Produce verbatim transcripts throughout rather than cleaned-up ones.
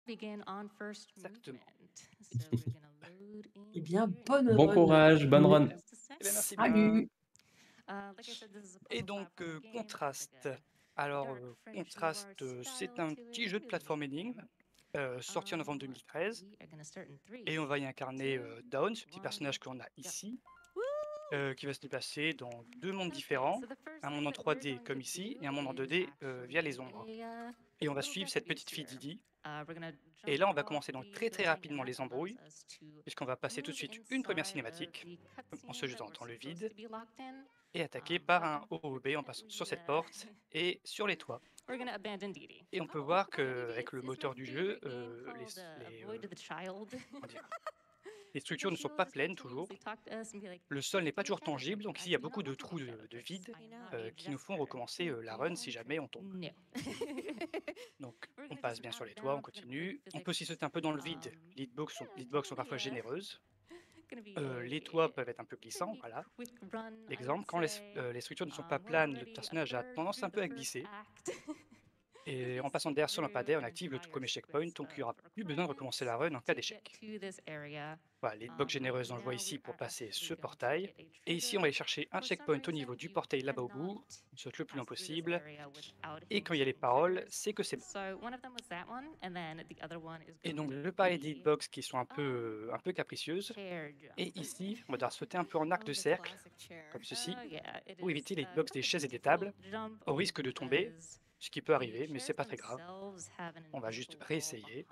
Exactement. Eh bien, bonne Bon run. courage, bonne run. Eh bien, merci bien. Salut. Et donc, euh, Contrast. Alors, euh, Contrast, euh, c'est un petit jeu de plateforme énigme euh, sorti en novembre deux mille treize. Et on va y incarner euh, Dawn, ce petit personnage que l'on a ici, euh, qui va se déplacer dans deux mondes différents, un monde en trois D comme ici, et un monde en deux D euh, via les ombres. Et on va suivre cette petite fille Didi. Et là, on va commencer donc très très rapidement les embrouilles, puisqu'on va passer tout de suite une première cinématique, en se jetant dans le vide, et attaquer par un O O B en passant sur cette porte et sur les toits. Et on peut voir qu'avec le moteur du jeu, euh, les, les, euh, comment dire, les structures ne sont pas pleines toujours. Le sol n'est pas toujours tangible, donc ici il y a beaucoup de trous de, de vide euh, qui nous font recommencer euh, la run si jamais on tombe. Donc on passe bien sur les toits, on continue. On peut aussi sauter un peu dans le vide. Les hitbox sont, les hitbox sont parfois généreuses. Euh, les toits peuvent être un peu glissants, voilà. L'exemple, quand les, euh, les structures ne sont pas planes, le personnage a tendance un peu à glisser. Et en passant derrière ce lampadaire, on active le tout premier checkpoint, donc il n'y aura plus besoin de recommencer la run en cas d'échec. Voilà, les hitbox généreuses, on le voit ici pour passer ce portail. Et ici, on va aller chercher un checkpoint au niveau du portail là-bas au bout. On saute le plus loin possible. Et quand il y a les paroles, c'est que c'est bon. Et donc, je parlais des hitbox qui sont un peu, un peu capricieuses. Et ici, on va devoir sauter un peu en arc de cercle, comme ceci, pour éviter les hitbox des chaises et des tables, au risque de tomber, ce qui peut arriver, mais c'est pas très grave. On va juste réessayer.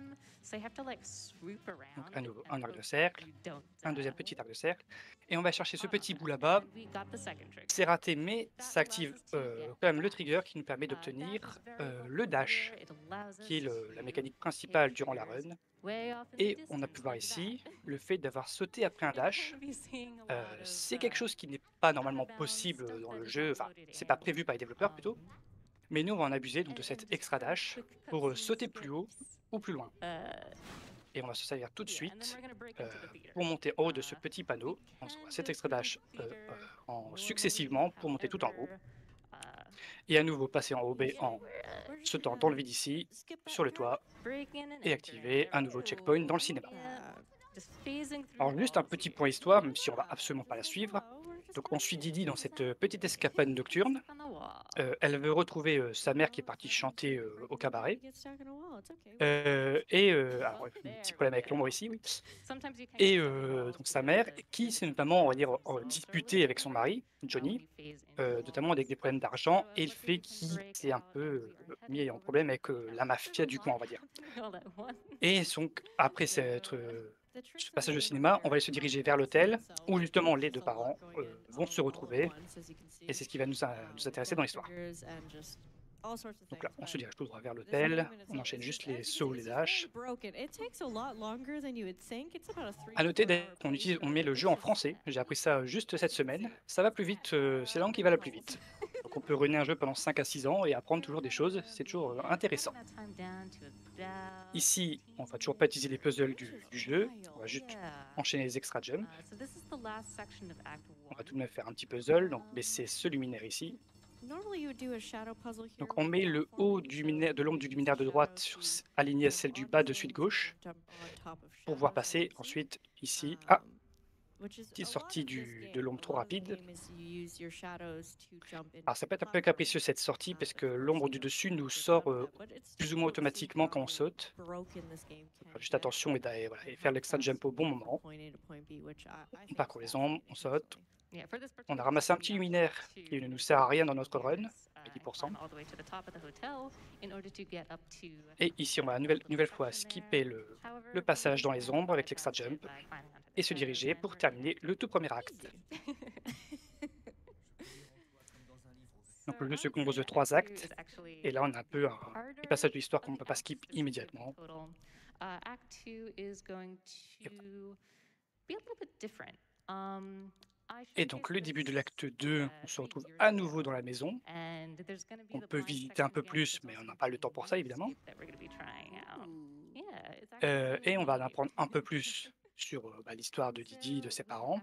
Donc à nouveau un arc de cercle, un deuxième petit arc de cercle, et on va chercher ce petit bout là-bas. C'est raté, mais ça active euh, quand même le trigger qui nous permet d'obtenir euh, le dash, qui est le- la mécanique principale durant la run. Et on a pu voir ici le fait d'avoir sauté après un dash. Euh, c'est quelque chose qui n'est pas normalement possible dans le jeu, enfin c'est pas prévu par les développeurs plutôt. Mais nous, on va en abuser donc de cet extra dash pour euh, sauter plus haut ou plus loin. Et on va se servir tout de suite euh, pour monter en haut de ce petit panneau. On se voit cet extra dash euh, euh, en successivement pour monter tout en haut. Et à nouveau passer en O B en sautant dans le vide ici, sur le toit, et activer un nouveau checkpoint dans le cinéma. Alors juste un petit point histoire, même si on va absolument pas la suivre. Donc on suit Didi dans cette euh, petite escapade nocturne. Euh, elle veut retrouver euh, sa mère qui est partie chanter euh, au cabaret. Euh, et euh, alors, ouais, un petit problème avec l'ombre ici, oui. Et euh, donc sa mère, qui s'est notamment, on va dire, euh, disputée avec son mari, Johnny, euh, notamment avec des problèmes d'argent, et le fait qu'il s'est un peu euh, mis en problème avec euh, la mafia du coin, on va dire. Et donc, après cette, euh, ce passage au cinéma, on va aller se diriger vers l'hôtel, où justement les deux parents euh, vont se retrouver, et c'est ce qui va nous, a- nous intéresser dans l'histoire. Donc là, on se dirige tout droit vers l'hôtel, on enchaîne juste les sauts, les dashs. À noter d'ailleurs qu'on utilise, on met le jeu en français, j'ai appris ça juste cette semaine, ça va plus vite, euh, c'est la langue qui va la plus vite. Donc on peut runner un jeu pendant cinq à six ans et apprendre toujours des choses, c'est toujours euh, intéressant. Ici, on va toujours pas utiliser les puzzles du, du jeu, on va juste enchaîner les extra jumps. On va tout de même faire un petit puzzle, donc baisser ce luminaire ici. Donc on met le haut du luminaire, de l'ombre du luminaire de droite sur, aligné à celle du bas de celui de gauche pour pouvoir passer ensuite ici. Ah, petite sortie du, de l'ombre trop rapide. Alors ça peut être un peu capricieux cette sortie parce que l'ombre du dessus nous sort euh, plus ou moins automatiquement quand on saute. Faut faire juste attention et, et voilà, et faire l'extra jump au bon moment. On parcourt les ombres, on saute. On a ramassé un petit luminaire qui ne nous sert à rien dans notre run, dix pour cent. Et ici, on va une nouvelle, nouvelle fois skipper le, le passage dans les ombres avec l'extra jump et se diriger pour terminer le tout premier acte. Donc le jeu se compose de trois actes, et là on a un peu un petit passage de l'histoire qu'on ne peut pas skip immédiatement. Et donc le début de l'acte deux, on se retrouve à nouveau dans la maison. On peut visiter un peu plus, mais on n'a pas le temps pour ça évidemment. Euh, et on va en apprendre un peu plus sur euh, bah, l'histoire de Didi, de ses parents,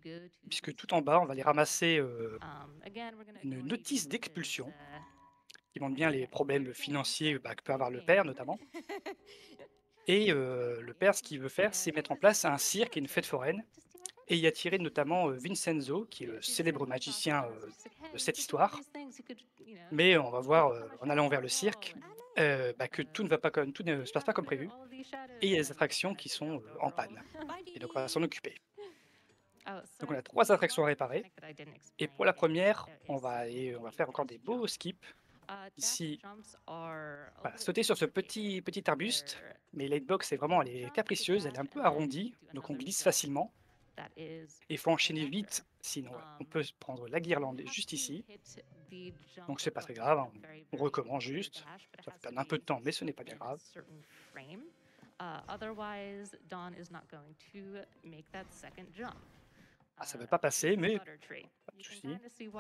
puisque tout en bas, on va aller ramasser euh, une notice d'expulsion qui montre bien les problèmes financiers, bah, que peut avoir le père notamment. Et heu, le père, ce qu'il veut faire, c'est mettre en place un cirque et une fête foraine et y attirer notamment, heu, Vincenzo, qui est le célèbre magicien, heu, de cette histoire. Mais on va voir, heu, en allant vers le cirque, heu, bah, que tout ne va pas comme tout ne se passe pas comme prévu et il y a des attractions qui sont, heu, en panne et donc on va s'en occuper. Donc on a trois attractions à réparer et pour la première, on va aller on va faire encore des beaux skips. Ici, voilà, sauter sur ce petit petit arbuste, mais l'hitbox est vraiment elle est capricieuse, elle est un peu arrondie, donc on glisse facilement. Il faut enchaîner vite, sinon voilà, on peut se prendre la guirlande juste ici. Donc c'est pas très grave, hein, on on recommence juste. Ça fait perdre un peu de temps, mais ce n'est pas bien grave. Ah, ça ne veut pas passer, mais pas de souci.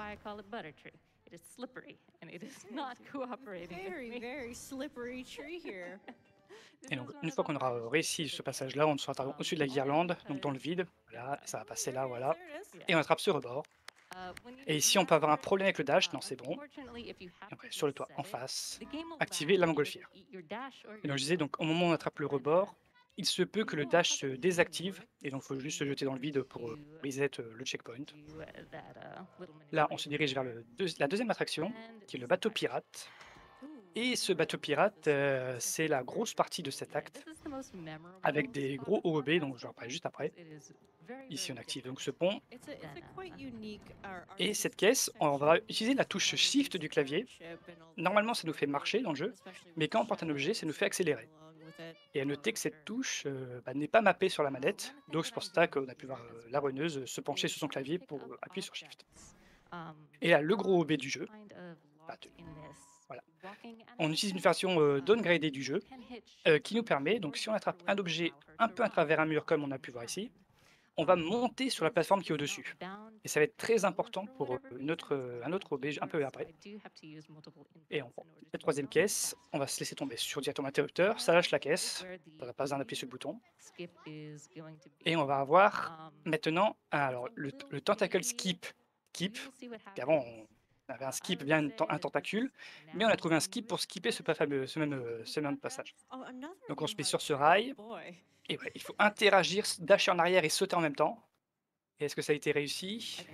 Very, very slippery tree here. Et donc une fois qu'on aura, heu, réussi ce passage-là, on sera au-dessus de la guirlande, donc dans le vide, voilà, et ça va passer là, voilà, There it is. et on attrape ce rebord. Et ici, on peut avoir un problème avec le dash, non, c'est bon. Et on va sur le toit en face, activer la montgolfière. Et donc je disais, donc au moment où on attrape le rebord, il se peut que le dash se désactive, et donc il faut juste se jeter dans le vide pour, heu, reset, heu, le checkpoint. Là, on se dirige vers le deuxi la deuxième attraction, qui est le bateau pirate. Et ce bateau pirate, heu, c'est la grosse partie de cet acte, avec des gros O E B, donc je vais en parler juste après. Ici, on active donc ce pont It's a it's a quite unique ar- et cette artistic caisse, on va section utiliser la touche of shift du clavier. seamanship and all the Normalement, ça nous fait marcher creativity, dans le jeu, especially mais with quand on porte un objet, ça nous shells fait that go accélérer. along with it. Et à noter que cette touche, heu, bah, n'est pas mappée sur la manette, donc c'est pour ça qu'on a pu voir, heu, la runneuse se pencher sur son clavier pour, heu, appuyer sur shift. Et là, le gros O B du jeu, bah, de voilà. On utilise une version, heu, downgradée du jeu, heu, qui nous permet donc si on attrape un objet un peu à travers un mur comme on a pu voir ici, on va monter sur la plateforme qui est au-dessus. Et ça va être très important pour, heu, une autre, heu, un autre O B un peu après. Et on prend la troisième caisse, on va se laisser tomber sur directement l'interrupteur, ça lâche la caisse, on n'a pas besoin d'appuyer sur le bouton. Et on va avoir maintenant alors le le tentacle skip skip, qu'avant on avait un skip via une ten un tentacule, mais on a trouvé un skip pour skipper ce pa fameux ce même, heu, ce même passage. Oh, another Donc on se one met like sur ce this. Oh rail boy. et ouais, il faut interagir, s dasher en arrière et sauter en même temps. Et est-ce que ça a été réussi?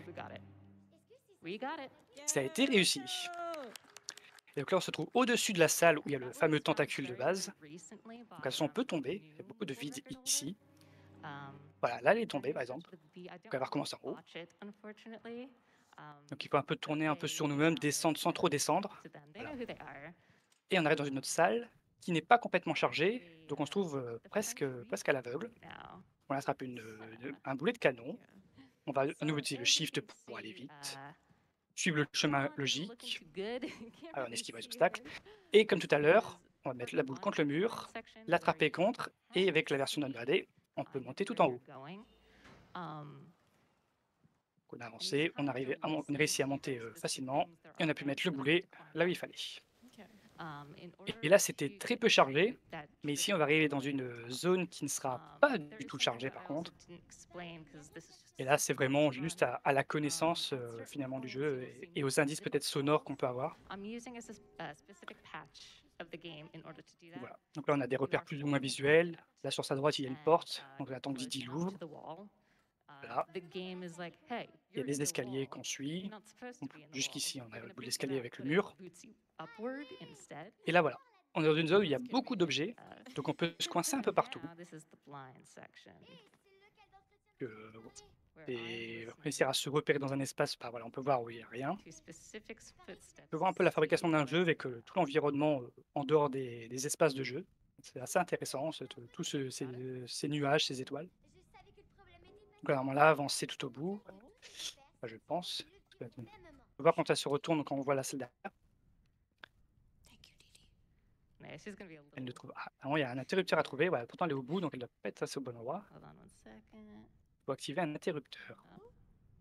Ça a été Yes, let's réussi. go. Et donc là, on se trouve au-dessus de la salle où il y a le fameux tentacule de base. Donc attention, on peut tomber, il y a beaucoup de vide ici. Voilà, là, elle est tombée, par exemple. Donc elle va recommencer en haut. Donc il faut un peu tourner un peu sur nous-mêmes, descendre sans trop descendre. Voilà. Et on arrive dans une autre salle qui n'est pas complètement chargée, donc on se trouve, heu, presque, presque à l'aveugle. On attrape une, heu, un boulet de canon. Yeah. On va à nouveau So utiliser le as you shift can pour aller see, vite, uh, suivre le I'm chemin not doing looking logique, too good. Can't alors on really esquive les see obstacles. her. Et comme tout à l'heure, Is on va mettre la boule on contre le the blind mur, section where l'attraper you contre et kind of avec la version see downgradée, on peut kind of monter tout where en you're haut. going. Um, On a and these avancé, on kind of arrivait à mon on a releases réussi à you monter, guys heu, visit facilement things. There et on are a pu mettre ramps le that you have boulet to climb là où il down. fallait. Okay. Um, in Et order et là, c'était to très peu chargé, complete that mais ici, on trick va arriver dans boulet, une, heu, zone qui ne sera um, pas there du is tout something chargée that par I also contre. didn't explain because this is just Et là, c'est super vraiment juste fun. à à la Um, connaissance, on heu, certain finalement du points, jeu you'll et see et aux indices different peut-être sonores walls. qu'on peut avoir. I'm using a, sus- a specific patch of the game in order to do that. Voilà. Donc là, on a des You repères are plus ou moins holding visuels. object Là, sur sa droite, il y a une and porte, uh, donc j'attends que you are Didi down to l'ouvre. the wall. Uh, Voilà. the game is like, hey, Il y a you're in des the escaliers wall. qu'on You're suit. not supposed On to peut be in the wall. jusqu'ici, on a We're le gonna bout de boot you l'escalier out, avec le but it mur. boots you upward instead. Et là, voilà. On est dans une zone où il y a That's beaucoup convenient. d'objets, donc on peut se Uh, coincer un peu and partout. now this is the blind section Heu, where I'm et réussir listening à se repérer dans un espace, bah, voilà, on peut voir où il y a rien. to specific On peut footsteps voir un to peu la see fabrication d'un jeu what's avec, heu, tout l'environnement, heu, en dehors des des espaces de jeu. C'est assez intéressant, ce tout tout ce ces, got it. ces nuages, ces étoiles. Donc là, normalement là, avancer tout au bout, Oh, enfin, je pense. Parce que, on peut voir quand elle se retourne, quand on voit la salle derrière, thank you, Didi. Yeah, she's gonna be a elle ne little. trouve ah, non, il y a un interrupteur à trouver, ouais, pourtant elle est au bout, donc elle doit pas être assez au bon endroit. Hold on one second. Il faut activer un interrupteur. Oh,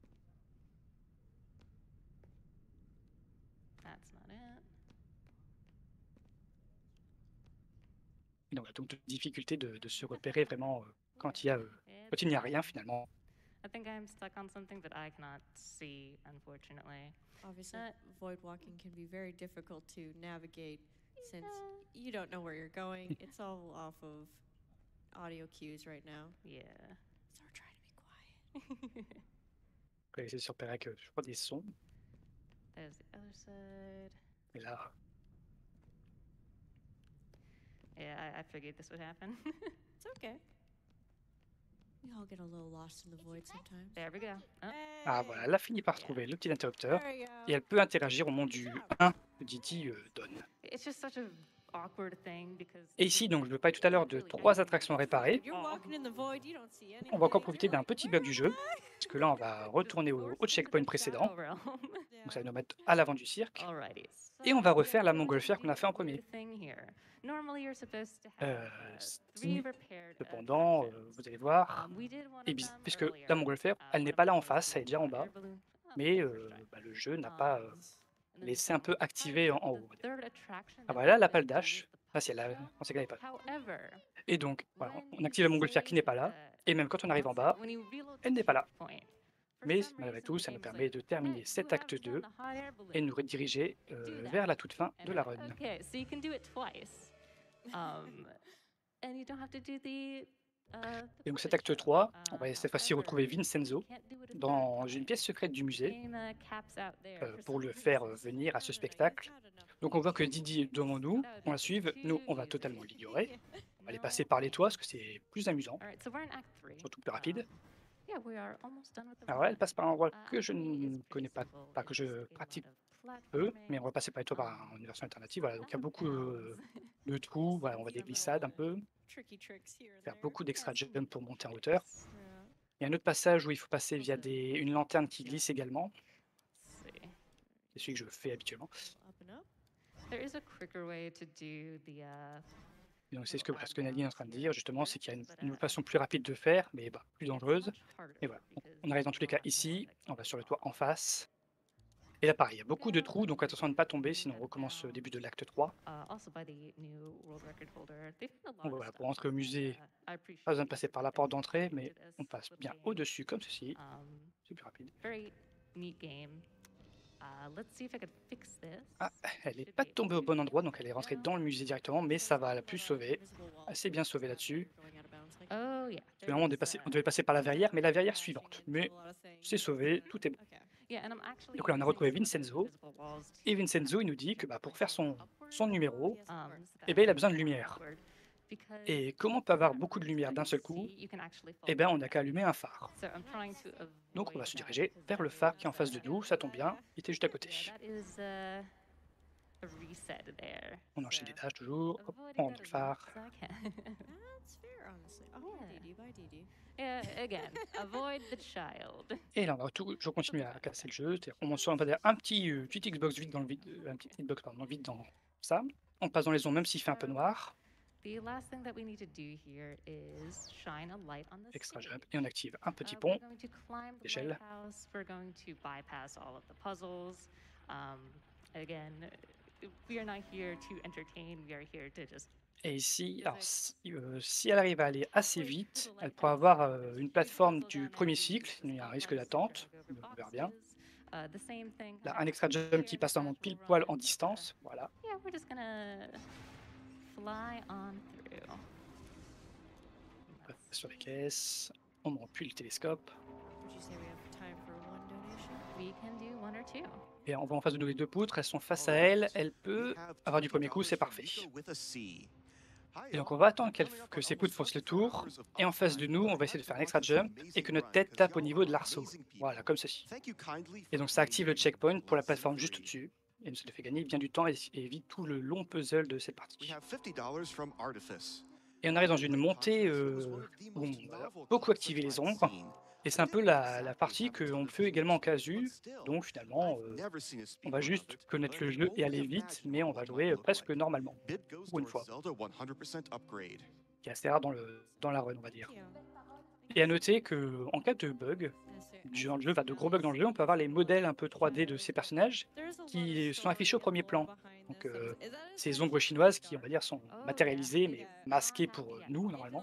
that's not it. Et donc, donc de difficulté de de se repérer vraiment, heu, quand il y a, heu, It's quand il n'y a rien fine. finalement. I think I'm stuck on something that I cannot see, unfortunately. Obviously, Uh, void walking can be very difficult to navigate since yeah. you don't know where you're going. It's all off of audio cues right now. Yeah. So we're trying to be quiet. On va essayer de se repérer avec, euh, je crois, des sons. There's the other side. Et là, Yeah, I, I figured this would happen. It's okay. We all get a little lost in the void sometimes. There we go. Oh, ah voilà, elle a fini par trouver le petit interrupteur There we et go. elle peut interagir au moment du un que Didi euh, donne. it's just such a awkward thing because. Et ici, donc, je vous parlais tout à l'heure de trois attractions à réparer. You're walking in the void, you don't see anything. On va encore profiter You're d'un like, petit "Where bug du am jeu, I?" parce que là, on va retourner au, au checkpoint précédent. Shadow Realm. Donc ça va nous mettre à l'avant du cirque. Alrighty. Et on va refaire la montgolfière qu'on a fait en premier. Normally you're supposed to have Euh, uh, si- three repaired Cependant, euh, attractions. vous allez voir, Um, we did one et of bis- them puisque earlier, la montgolfière, uh, elle one n'est of pas the là en balloons face, elle est with déjà en the bas, air balloon. Oh, mais first euh, try. bah, le jeu n'a pas euh, Um, and then laissé un peu the activé en, en haut. the third attraction Ah that voilà, we la went pale to dash. was the Ah si, elle a, puzzle. on sait qu'elle est pas. However, Et donc, voilà, when on active la you montgolfière qui n'est pas save, là, uh, et même quand on arrive en what's it- bas, when you reload elle the n'est pas là. checkpoint, for Mais some malgré reason, tout, the ça nous game's permet like, de "Hey, terminer who cet happens acte on deux the hot air balloon?" et nous rediriger euh, Do that. vers la toute fin And de I'm la like, run. okay, so you can do it twice. Um, and you don't have to do the, uh, the Et donc cet footage acte show. trois, on Uh, va cette fois-ci however, retrouver Vincenzo you can't do it a third dans time. une pièce secrète du The musée game, uh, caps out there euh, for pour some le faire euh, reason. venir à ce Not enough- spectacle. not enough Donc on voit que Didi est devant nous, That would on la make it suive, nous too on va easy. totalement l'ignorer. On va aller No passer par les thank toits you. parce que c'est plus amusant, Alright, so we're in Act three. surtout plus rapide. Um, yeah, we are almost done with the Alors là, run. elle passe par un endroit Uh, que je actually, it's ne pretty connais pas, simple. pas que It's je just a lot pratique of peu, mais platforming, on va passer par les toits par um, une version alternative. Voilà, donc il y a some beaucoup euh, bounce. de trous, voilà, on voit des glissades un peu, Tricky tricks here and faire there. beaucoup d'extra Yeah, some jump pour monter en hauteur. tricks. Yeah. Il y a un autre passage où il faut passer via des, une lanterne qui glisse également. Let's see. C'est celui que je fais habituellement. Up and up. There is a quicker way to do the uh, Et donc c'est ce que, ce que Nadine est en train de dire justement, c'est qu'il y a une, une façon plus rapide de faire, mais bah, plus dangereuse. Et voilà, donc, on arrive dans tous les cas ici, on va sur le toit en face. Et là pareil, il y a beaucoup de trous, donc attention à ne pas tomber, sinon on recommence au début de l'acte trois. uh, also by the new world record holder. They've done a lot Donc of voilà, stuff, pour entrer au but, musée, uh, I appreciate pas besoin de passer par la that porte they d'entrée, kept mais it as on passe little bien game. au-dessus comme ceci. Um, C'est plus rapide. very neat game. Uh, let's see if I could fix this. Ah, elle n'est Should pas be able tombée au to. bon endroit, donc elle est rentrée No. dans le musée directement, mais ça va la plus sauver. Assez bien sauvé là-dessus. Oh yeah. Finalement, on, est passé- on devait passer par la verrière, mais la verrière suivante. Mais c'est sauvé, tout est bon. Yeah, and I'm actually Donc là, on a using retrouvé some of the Vincenzo. invisible walls Et to Vincenzo, il nous dit que bah, pour faire son, son numéro, Um, eh ben, il a besoin de lumière. Et comment on peut avoir beaucoup de lumière d'un seul coup? Eh bien, on n'a qu'à allumer un phare. Donc, on va se diriger vers le phare qui est en face de nous. Ça tombe bien, il était juste à côté. On enchaîne les tâches toujours. Hop, on rentre dans le phare. That's fair, honestly. Oh, Yeah. Didi, bye Didi. Yeah, again, avoid the child. Et là, on va toujours continuer à casser le jeu. C'est-à-dire qu'on monte sur un, un petit, euh, petit Xbox vide dans le vide, euh, un petit Xbox pardon, vide dans ça. On passe dans les ondes même s'il fait un peu noir. The last thing that we need to do here is shine a light on the Extra stage. jump. Et on active un petit Uh, pont. We're going to climb the Échelle. lighthouse. We're going to bypass all of the puzzles. Um, again, we are not here to entertain. We are here to just. Et ici, alors, si, euh, si elle arrive à aller assez vite, elle pourra avoir euh, une plateforme du premier cycle. Il y a un risque d'attente. On verra bien. Uh, the same thing. Là, un extra jump qui passe dans pile poil en distance. Voilà. Yeah, we're just gonna fly on through. On passe sur les caisses. On monte plus le télescope. Would you say we have time for one donation? We can do one or two. Et on voit en face de nous les deux poutres. Elles sont face à elle. Elle peut avoir du premier coup. C'est parfait. Et donc on va attendre qu'elle- que ces poutres fassent le tour. Et en face de nous, on va essayer de faire un extra jump et que notre tête tape au niveau de l'arceau. Voilà, comme ceci. Et donc ça active le checkpoint pour la plateforme juste au-dessus. Et ça nous fait gagner bien du temps et et évite tout le long puzzle de cette partie. Et on arrive dans une montée euh, où on va beaucoup activer les ombres. Et c'est un peu la, la partie qu'on peut également en casu. Donc finalement, euh, on va juste connaître le jeu et aller vite, mais on va jouer euh, presque normalement. Pour une fois. Qui est assez rare dans, le, dans la run, on va dire. Yeah. Et à noter qu'en cas de bug, du genre de jeu, enfin, de gros bugs dans le jeu, on peut avoir les modèles un peu trois D de ces personnages qui sont affichés au premier plan. Donc euh, ces ombres chinoises qui, on va dire, sont matérialisées mais masquées pour euh, nous, normalement.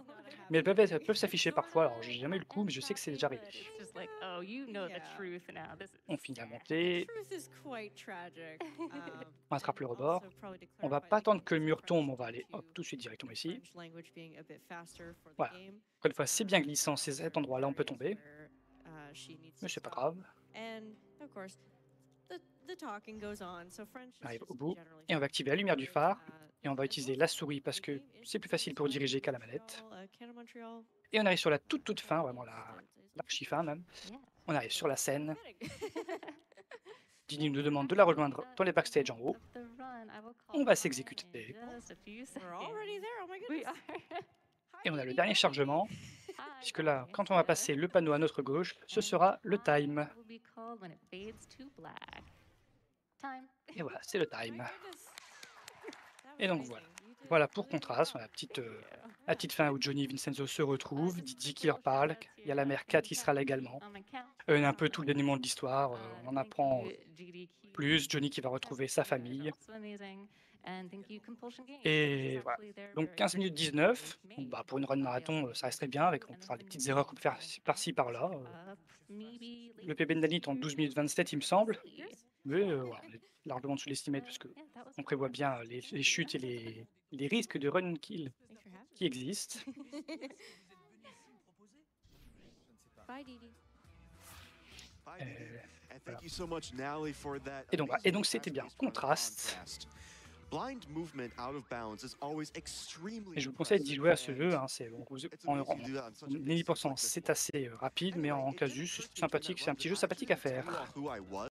Mais elles peuvent être elles peuvent s'afficher parfois, alors j'ai jamais eu le coup, mais je sais que c'est déjà arrivé. It's just like, oh, you know the Yeah. truth now. This is On finit la The montée, truth is quite tragic. Um, on attrape le and rebord. also probably to On va clarify, pas like, attendre que le using mur French tombe, on va due aller hop, to tout de suite directement the ici. French language being a bit faster for the Voilà. game. Encore une fois, c'est Um, bien glissant, there c'est are cet endroit-là, on peut areas tomber, where, uh, she needs mais to c'est pas stop. grave. And of course, the, the talking goes on. So French On is arrive just au bout generally et on va activer la lumière du phare uh, et on va as utiliser well la as souris parce the que game is c'est plus facile pour fine diriger qu'à la in manette. Montreal, uh, Canada, Montreal. Et on arrive sur la toute toute fin, vraiment la Instant is l'archi fin même. yeah. On arrive sur la scène. fitting. Dini nous demande de la rejoindre dans les backstage en haut. The run, I will call On va in s'exécuter in just a few We're already seconds. there. Oh my We goodness. are. Et on a le Hi, dernier Didi. chargement, Hi, puisque là, hi. quand on va passer le panneau à notre gauche, ce And sera le time. will be called when it fades to black. Time. Et voilà, c'est le My time. goodness. That Et was donc amazing. voilà. You did Voilà pour really, really contraste, on a well. la petite, euh, Thank you. la petite fin où Johnny et Vincenzo se retrouvent, Uh, just Didi quick qui leur little parle, shout-outs il y a here, la uh, mère thank Kat you, qui Kat, sera là également. on my count. Euh, on a un peu tout le dénouement de l'histoire, euh, Uh, on en thank apprend you, G D Q. plus, Johnny qui va retrouver sa You guys are famille. also amazing. And thank you, Compulsion Games. Et This is voilà. actually their Donc very quinze first minutes game dix-neuf, they've bon, made, bah, pour une run marathon, available euh, ça for resterait bien, avec on and peut then faire the des new petites erreurs comme faire game par-ci par-là. euh. up maybe Le late P B Ndani est en next douze year. minutes vingt-sept, il me semble. See. Mais euh, voilà, on est largement sous-estimé parce Uh, yeah, that was qu'on my prévoit run. bien les, Thank les you. chutes et les, les risques de run kill Thanks for having qui existent. me. Bye, Didi. Bye, Euh, Didi. And voilà. thank you so much, Nally, for that Et donc, voilà. Et donc c'était bien amazing fast-paced run contraste. contrast. Blind movement out of bounds is always extremely Et je vous conseille d'y impressive, jouer à ce and jeu. Hein, c'est, on- vous- it's en, amazing en, to do that on such a en big eighty stage pour cent, like this c'est one. assez euh, rapide, mais Anyway, en it didn't casus, occur c'est to me during sympathique, that c'est un run petit that jeu I actually sympathique à didn't tell you faire. all who I was.